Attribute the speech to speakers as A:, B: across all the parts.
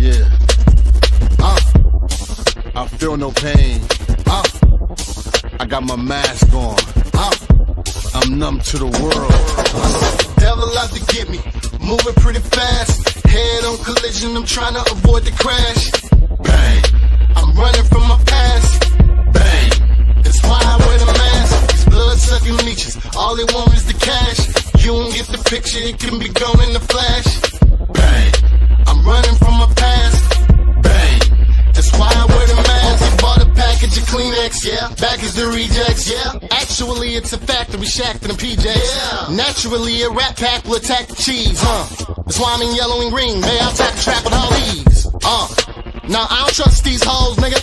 A: Yeah. I feel no pain. I got my mask on. I'm numb to the world.
B: Devil out to get me, moving pretty fast. Head on collision, I'm trying to avoid the crash. Bang, I'm running from my past. Bang, that's why I wear the mask. These blood-sucking leeches, all they want is the cash. You don't get the picture, it can be gone in a flash. Bang, I'm running from my past. Bang, that's why I wear the mask. You bought a package of Kleenex, yeah. Back is the rejects, yeah. Actually, it's a factory shack for the PJs. Yeah. Naturally, a rat pack will attack the cheese, That's why I'm in yellow and green. May I attack the trap with all these, Now, I don't trust these hoes, nigga.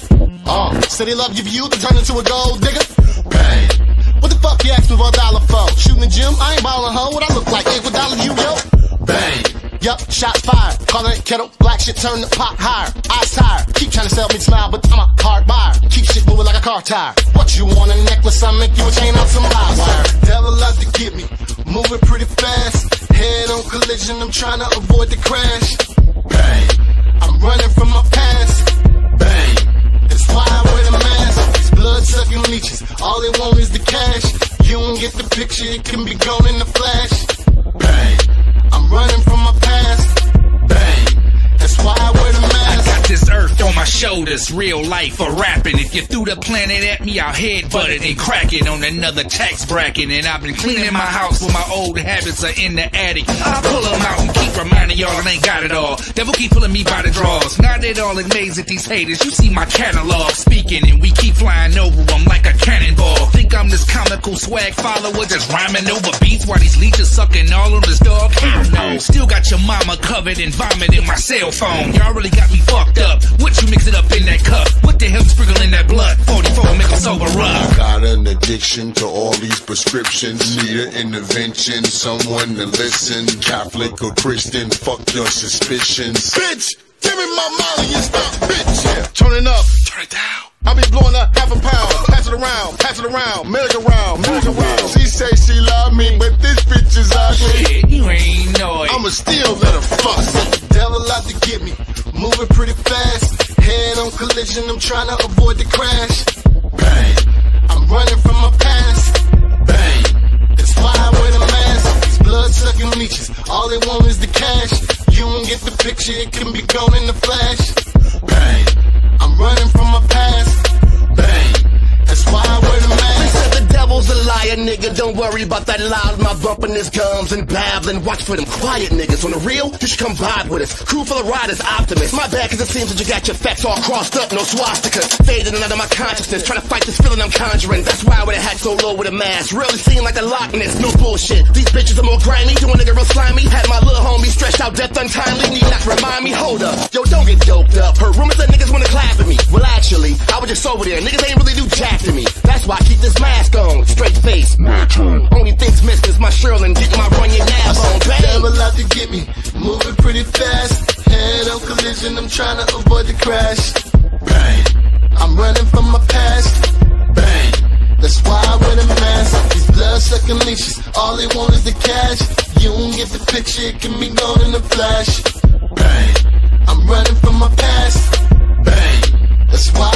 B: Say they love your view, they turn into a gold digger. Bang. What the fuck you ask me for $1 for? Shooting the gym? I ain't ballin' hoe. What I look like? $8 you, yo? Bang. Yup, shots fired. Calling it kettle, black shit turn the pot higher. Eyes tired. Keep trying to sell me smile, but I'm a hard buyer. Keep shit moving like a car tire. What you want, a necklace? I'll make you a chain out some live wire. Devil out to get me, moving pretty fast. Head on collision, I'm trying to avoid the crash. Bang, I'm running from my past. Bang, that's why I wear the mask. These blood-sucking leeches, all they want is the cash. You don't get the picture, it can be gone in a flash. Bang, I'm running from my past. Bang, that's why I wear the mask.
C: I got this earth on my shoulders, real life for rapping. If you threw the planet at me, I'll headbutt it and crack it on another tax bracket. And I've been cleaning my house when my old habits are in the attic. I pull them out and keep reminding y'all I ain't got it all. Devil keep pulling me by the draws. Not at all amazed at these haters. You see my catalog speaking, and we keep flying over them like a cannonball. Think I'm this comical swag follower just rhyming over beats while these leeches sucking all on this dog? Hell no. Still got your mama covered in vomit in my cell phone. Y'all really got me fucked up. What you mix it up in that cup? What the hell sprinkling that blood? 44 make them sober up.
A: I got an addiction to all these prescriptions. Need an intervention, someone to listen. Catholic or Christian, fuck your suspicions. Bitch, give me my Molly and stop, bitch. Yeah. Turn it up, turn it down. I be blowing up half a pound. Pass it around, merry-go-round. She say she love me, but this bitch is ugly.
C: Shit, you ain't know it.
A: I'ma still let her fuck.
B: Devil out to get me, moving pretty fast. Head on collision, I'm trying to avoid the crash. Bang, I'm running from my past. Bang, that's why I wear the mask. These blood-sucking leeches, all they want is the cash. You don't get the picture, it can be gone in a flash. Bang, I'm running from my past. Bang, that's why I wear the mask.
D: They said the devil's a liar, nigga. Don't worry about that loud mouth bumping his gums and babbling. Watch for them quiet niggas. On the real, you should come vibe with us. Crew full of riders, optimists. My bad, cause it seems that you got your facts all crossed up. No swastikas fading out of my consciousness. Trying to fight this feeling I'm conjuring. That's why I wear the hat so low with a mask. Really seem like the Loch Ness. No bullshit. These bitches are more grimy. Do a nigga real slimy. Had my little homie stretched out death untimely. Need not remind me. Hold up. Yo, don't get doped up. Heard rumors that niggas wanna clap at me. Well, actually, I was just over there. Niggas ain't really do jack to me. That's why I keep this mask on. Straight face. Only things missing is my Sherlin. Getting my run your nab on. Bang.
B: Devil out to get me, moving pretty fast. Head on collision, I'm trying to avoid the crash. Bang, I'm running from my past. Bang, that's why I wear the mask. These blood-sucking leashes, all they want is the cash. You don't get the picture, it can be gone in a flash. Bang, I'm running from my past. Bang, that's why